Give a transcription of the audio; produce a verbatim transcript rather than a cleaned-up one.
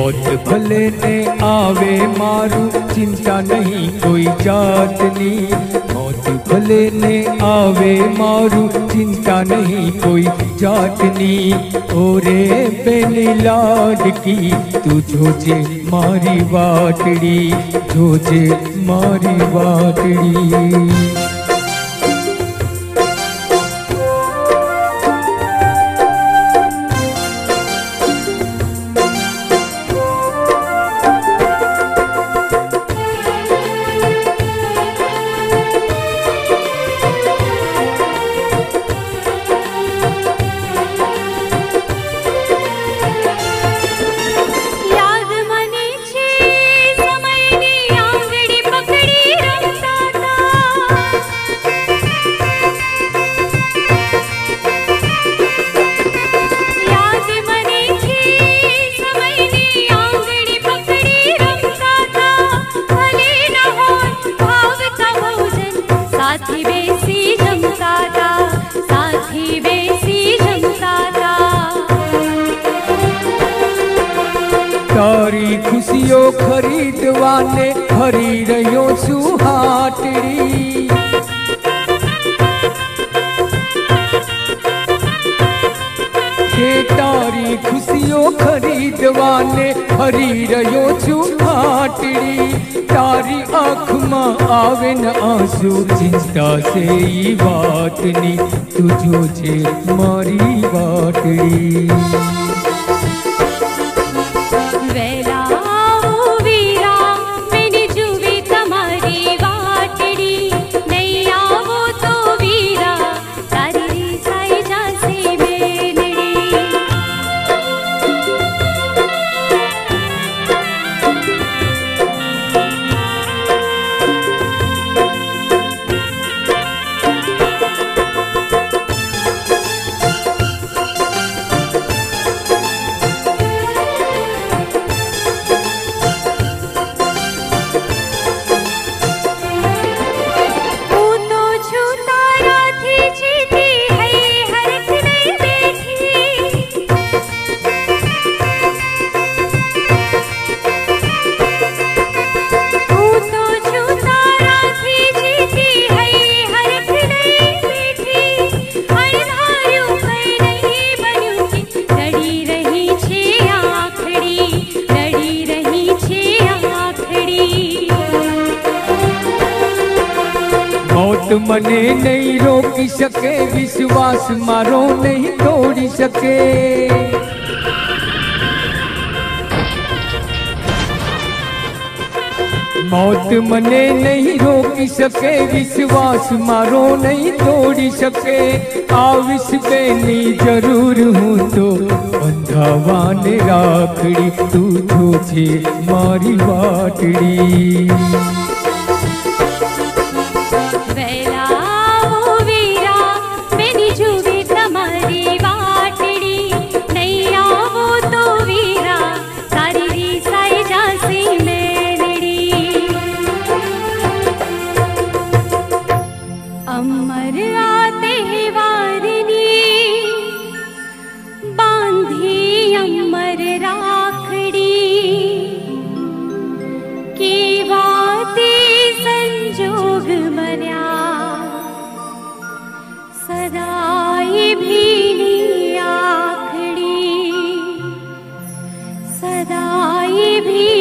मौत भले ने आवे मारू चिंता नहीं कोई जातनी, मौत भले ने आवे मारू चिंता नहीं कोई जातनी। ओरे बेनी लाडकी तू जोजे मारी वाटड़ी, जोजे मारी वाटड़ी। तारी खुशियों खरीदवाने हरी रयो सुहाटड़ी, के तारी खुशियों खरीदवाने हरी रयो सुहाटड़ी। तारी आँख में आवे न आंसू चिंता से ही वाटनी, तुझो छे मारी वाटड़ी। मौत मने नहीं रोकी सके, विश्वास मारो नहीं तोड़ी सके। मौत मने नहीं रोकी सके, विश्वास मारो नहीं तोड़ी सके। आविश बेनी जरूर हूँ तो बंधावान राखड़ी, तू जोजे मारी वाटड़ी। अमर आते वारनी बांधी अमर राखड़ी, की वाते संजोग मर्या सदाई भीनी आखड़ी, सदाई भी